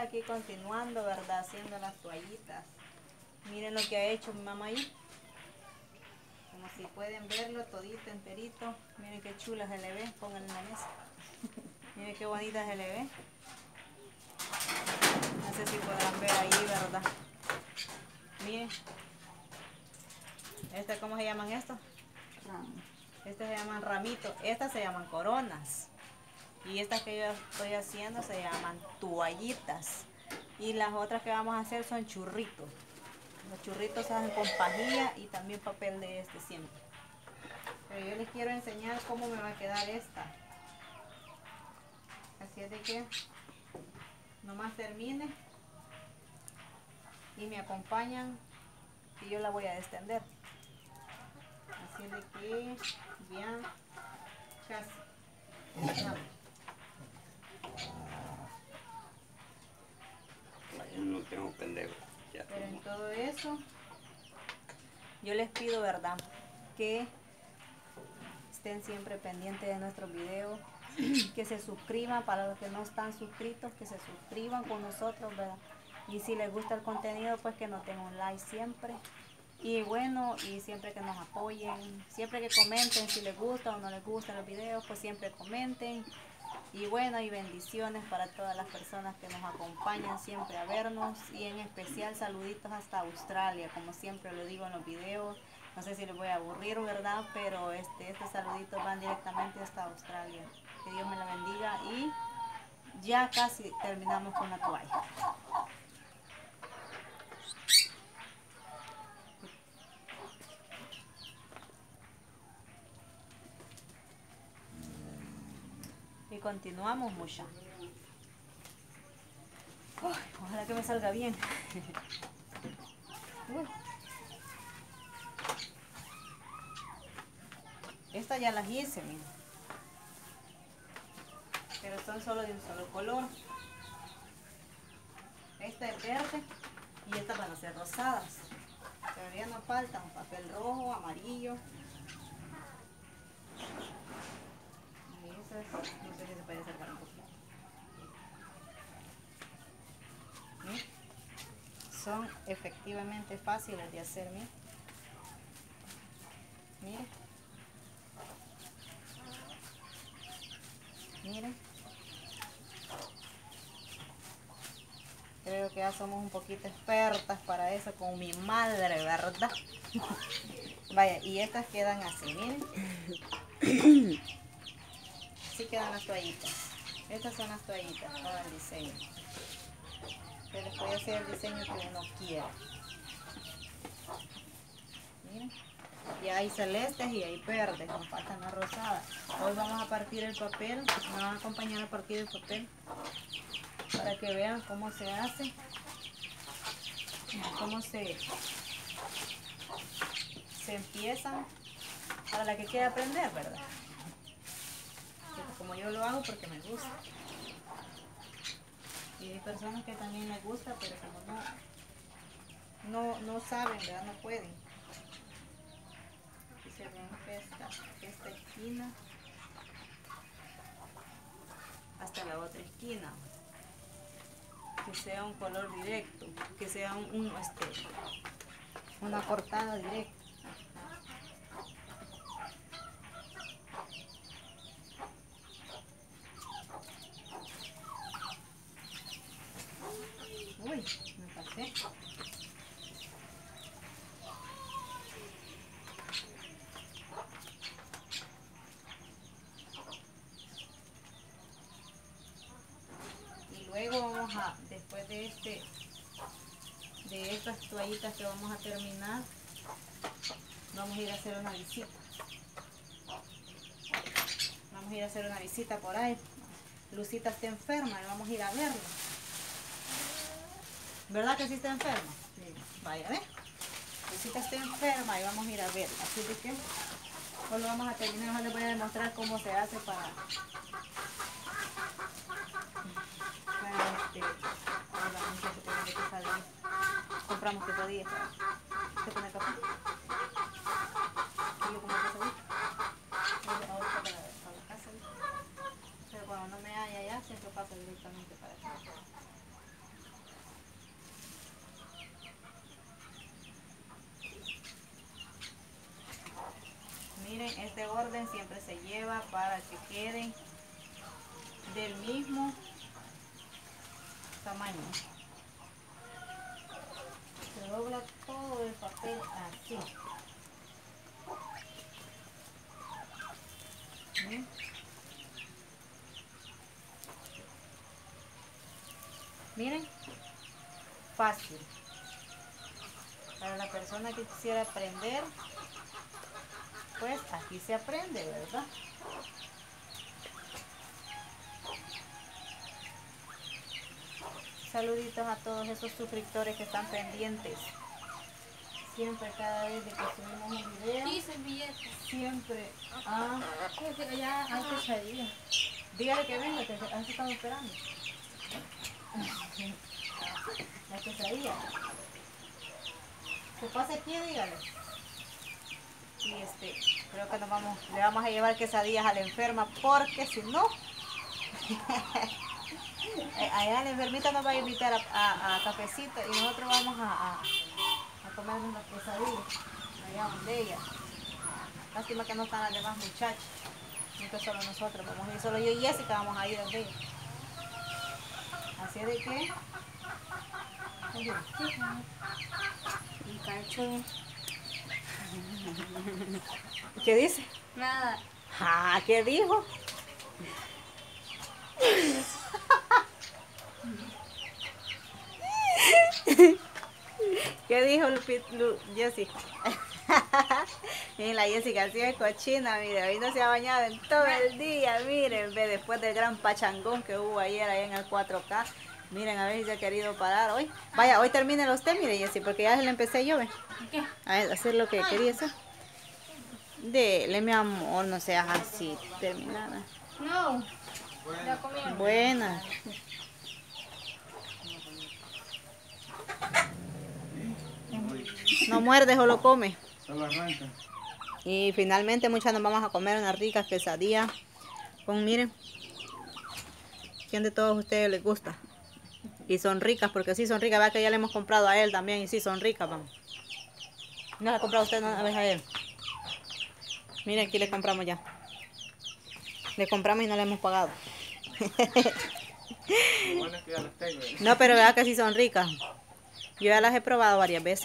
aquí continuando, ¿verdad? Haciendo las toallitas. Miren lo que ha hecho mi mamá ahí. Como si pueden verlo todito, enterito. Miren qué chula se le ve. Pónganle en la mesa. Miren qué bonita se le ve. No sé si podrán ver ahí, ¿verdad? Miren. ¿Cómo se llaman estos? Estas se llaman ramitos. Estas se llaman coronas. Y estas que yo estoy haciendo se llaman toallitas. Y las otras que vamos a hacer son churritos. Los churritos se hacen con pajilla y también papel de este siempre. Pero yo les quiero enseñar cómo me va a quedar esta. Así es de que nomás termine y me acompañan y yo la voy a extender. Así es de que ya casi. Yo no tengo pendejo. Ya. Pero en todo eso, yo les pido, ¿verdad?, que estén siempre pendientes de nuestros videos, que se suscriban, para los que no están suscritos, que se suscriban con nosotros, ¿verdad? Y si les gusta el contenido, pues que nos den un like siempre. Y bueno, y siempre que nos apoyen, siempre que comenten si les gusta o no les gustan los videos, pues siempre comenten. Y bueno, y bendiciones para todas las personas que nos acompañan siempre a vernos, y en especial saluditos hasta Australia, como siempre lo digo en los videos. No sé si les voy a aburrir, ¿verdad? Pero estos saluditos van directamente hasta Australia. Que Dios me la bendiga y ya casi terminamos con la toalla. Y continuamos, mucha. Ojalá que me salga bien. Estas ya las hice, miren. Pero son solo de un solo color. Esta es verde y estas van a ser rosadas. Todavía nos falta un papel rojo, amarillo. Y esas, no sé si se puede acercar un poquito. ¿Sí? Son efectivamente fáciles de hacer, miren. Miren. Miren. Creo que ya somos un poquito expertas para eso con mi madre, ¿verdad? Vaya, y estas quedan así, miren. Así quedan las toallitas. Estas son las toallitas para el diseño. Se les puede hacer el diseño que uno quiera. Miren. Y hay celestes y hay verdes, nos faltan las rosadas. Hoy vamos a partir el papel, me van a acompañar a partir el papel para que vean cómo se hace, cómo se empiezan, para la que quiera aprender, ¿verdad? Como yo lo hago porque me gusta. Y hay personas que también les gusta, pero como no saben, ¿verdad? No pueden. Aquí se ven esta esquina hasta la otra esquina. Que sea un color directo, que sea una cortada directa. Uy, me pasé. Y luego vamos a, después de estas toallitas que vamos a terminar, vamos a ir a hacer una visita. Vamos a ir a hacer una visita por ahí. Lucita está enferma y vamos a ir a verla. ¿Verdad que sí está enferma? Sí. Vaya, ¿ves? Lucita está enferma y vamos a ir a verla. Así de que hoy lo vamos a terminar. Ahora les voy a demostrar cómo se hace para la muchacha que tiene que salir. Compramos quesadillas. ¿Se pone café? Y yo como quesadilla. Ahorita para la casa. Pero cuando no me haya allá, siempre paso directamente para acá. orden siempre se lleva para que queden del mismo tamaño. Se dobla todo el papel así. ¿Ven? Miren, fácil. Para la persona que quisiera aprender, pues aquí se aprende, ¿verdad? Saluditos a todos esos suscriptores que están pendientes. Siempre, cada vez de que subimos un video. Sí, servilletas. Siempre. Ya hay quesadilla. Dígale que venga, que han estado esperando. La quesadilla. Que pase aquí, dígale. Y creo que le vamos a llevar quesadillas a la enferma, porque si no, allá la enfermita nos va a invitar a cafecito y nosotros vamos a comernos las quesadillas allá donde ella. Lástima que no están las demás muchachas, no que solo nosotros vamos a ir, solo yo y Jessica vamos a ir donde ella. Así de que Un cacho. ¿qué dice? Nada. ¿Qué dijo? ¿Qué dijo Jessica? Miren, la Jessica así es cochina, mire, hoy no se ha bañado en todo el día, miren, ve, después del gran pachangón que hubo ayer ahí en el 4K. Miren, a ver si se ha querido parar hoy. Vaya, hoy termínelo usted, mire, Jessy, porque ya se le empecé yo, ve. ¿Qué? A hacer lo que quería hacer. Dele, mi amor, no seas así, terminada. No. Ya comieron. Buena. No muerde o lo come. Solo arranca. Y finalmente, muchas nos vamos a comer unas ricas quesadillas. Miren, ¿quién de todos ustedes les gusta? Y son ricas, porque sí son ricas. Vea que ya le hemos comprado a él también y sí son ricas, vamos. ¿No la ha comprado usted una vez a él? Miren, aquí le compramos ya. Le compramos y no le hemos pagado. Bueno, es que ya las tengo. No, pero vea que sí son ricas. Yo ya las he probado varias veces.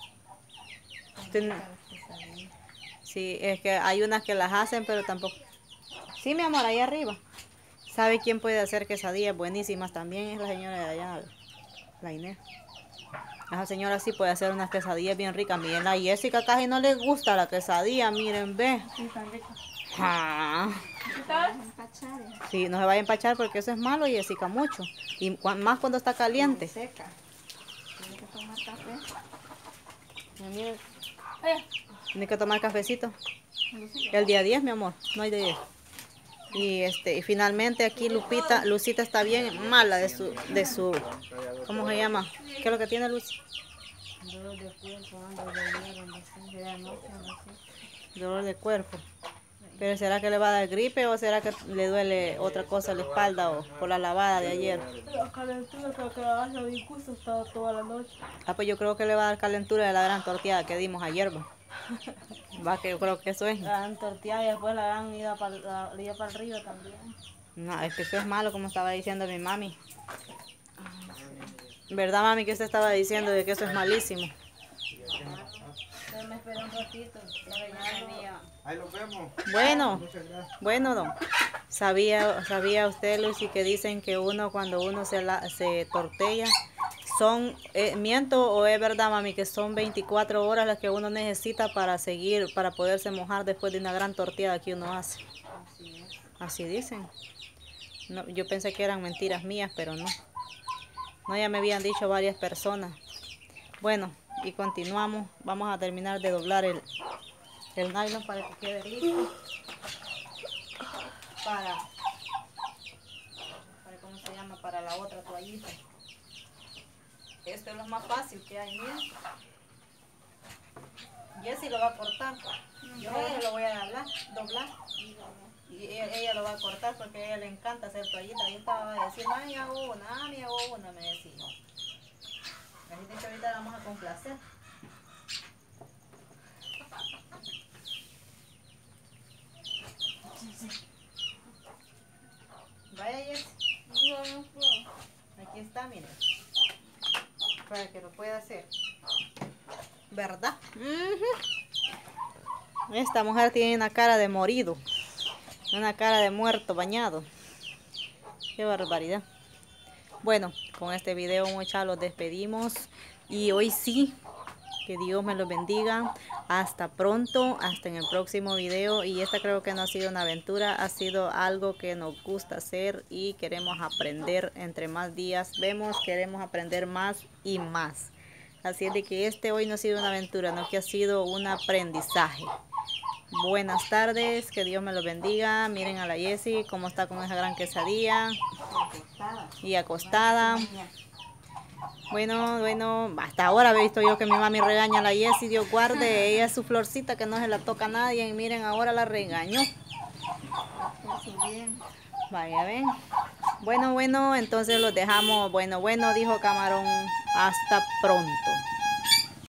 Sí, es que hay unas que las hacen, pero tampoco. Sí, mi amor, ahí arriba. ¿Sabe quién puede hacer quesadillas buenísimas? También es la señora de allá, la Inés. Esa señora sí puede hacer unas quesadillas bien ricas. Miren, a Jessica casi no le gusta la quesadilla, miren, ve. Sí, están ricas. Sí, no se vaya a empachar porque eso es malo, Jessica, mucho. Y más cuando está caliente. Seca. Tiene que tomar café. Miren, Eh, tiene que tomar cafecito. Lucía. El día 10, mi amor, no hay de 10. Y finalmente aquí Lucita está bien mala de su, ¿cómo se llama? ¿Qué es lo que tiene Luz? Dolor de cuerpo. Pero ¿será que le va a dar gripe o será que le duele otra cosa en la espalda o por la lavada de ayer? La calentura que la hace bien gusto está toda la noche. Pues yo creo que le va a dar calentura de la gran tortilla que dimos ayer, ¿va? Va, que yo creo que eso es. La gran tortilla y después la gran ida para el río también. No, es que eso es malo, como estaba diciendo mi mami. ¿Verdad, mami, que usted estaba diciendo de que eso es malísimo? Usted me espera un ratito. Ahí los vemos. Bueno, Muchas gracias. bueno, don. ¿Sabía usted, Lucy, que dicen que cuando uno se tortilla, miento o es verdad, mami, que son 24 horas las que uno necesita para poderse mojar después de una gran tortilla que uno hace? Así dicen. No, yo pensé que eran mentiras mías, pero no. No, ya me habían dicho varias personas. Bueno, y continuamos. Vamos a terminar de doblar el nylon para que quede listo. ¿Cómo se llama? Para la otra toallita. Esto es lo más fácil que hay, miren. Jessie lo va a cortar. Yo a ella lo voy a doblar. Y ella lo va a cortar porque a ella le encanta hacer toallitas. Yo estaba a decir, mami, hago una, me decía. Así que ahorita la vamos a complacer. ¿Verdad? Esta mujer tiene una cara de morido. Una cara de muerto bañado. Qué barbaridad. Bueno, con este video, muchachos, los despedimos. Y hoy sí, que Dios me los bendiga. Hasta pronto, hasta en el próximo video. Y esta creo que no ha sido una aventura, ha sido algo que nos gusta hacer y queremos aprender. Entre más días vemos, queremos aprender más y más. Así es de que hoy no ha sido una aventura, no, que ha sido un aprendizaje. Buenas tardes, que Dios me los bendiga. Miren a la Jessie cómo está con esa gran quesadilla y acostada. Bueno, hasta ahora he visto yo que mi mami regaña a la Jessie, Dios guarde, ella es su florcita que no se la toca a nadie, y miren, ahora la regañó. Vaya, ven. Bueno, entonces los dejamos. Bueno, dijo Camarón, hasta pronto.